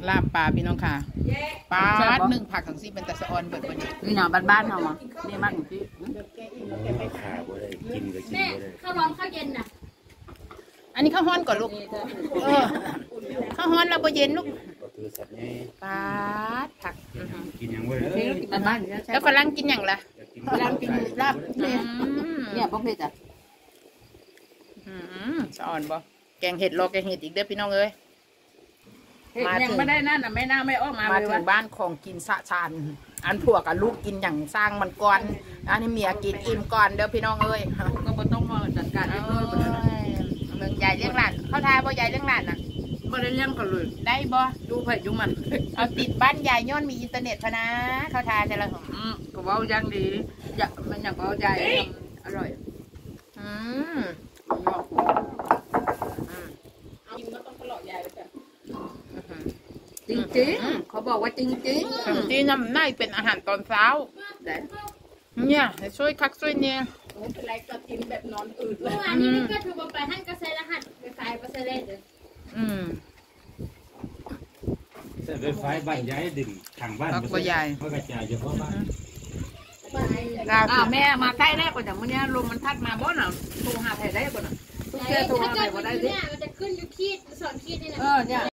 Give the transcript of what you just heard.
ลาบปลาพี่น้องค่ะปลาหนึ่งผักของซีเป็นแต่สะออนเบิดวันนี้นี่หน่อบ้านๆเนาะนี่มากที่ขาบ่ได้กินก็กินบ่ได้ข้าวร้อนข้าวเย็นน่ะอันนี้ข้าวฮ้อนก่อนลูกข้าวฮ้อนเราบ่เย็นลูกก็คือสัตว์ไงปลาผักกินอย่างบ่ได้บ้านแล้วฝรั่งกินอย่างละฝรั่งกินลาบเนี่ยพวกนี้จ้ะสะออนบ่แกงเห็ดรอแกงเห็ดอีกเด้อพี่น้องเอ้ยมาถึงไม่ได้นั่นน่ะไม่น่าไม่ออกมาถึงบ้านของกินสะชานอันผัวกับลูกกินอย่างสร้างมันก่อนอันนี้เมียกินอิ่มก่อนเด้อพี่น้องเอ้ยก็บ่ต้องมาจัดการเรื่องเมืองใหญ่เลี้ยงหลานเขาทายบ่ใหญ่เลี้ยงหลานน่ะบ่ได้เลี้ยงกันเลยได้บ่ดูไผดูมันเอาติดบ้านใหญ่ย้อนมีอินเทอร์เน็ตพะนะเขาทายแต่ละก็เว้าอย่างดีอย่ามันอยากเว้าใจอร่อยกินก็ต้องตลอดใหญ่เลยจ้ะจริงๆเขาบอกว่าจริงที่น้ำน่าเป็นอาหารตอนเช้าเนี่ยช่วยคักช่วยเนี่ยโอ้เป็นไรก็กินแบบนอนอืดเลยอันนี้ก็ถือว่าไปให้กระเซ็นรหัสกระสายกระเซ็นเลยเส้นไฟฟ้าบ้านใหญ่ดึงทางบ้านก็ใหญ่ก็กระจายเฉพาะบ้านแม่มาใกล้แรกกว่าจากเมื่อนี้ลมมันพัดมาบ่น่ะโทรหาใครได้บ่น่ะทุกเช้าโทรหาใครบ่ได้ดิมันจะขึ้นอยู่ขีดสอนขีดนี่นะเนี่ย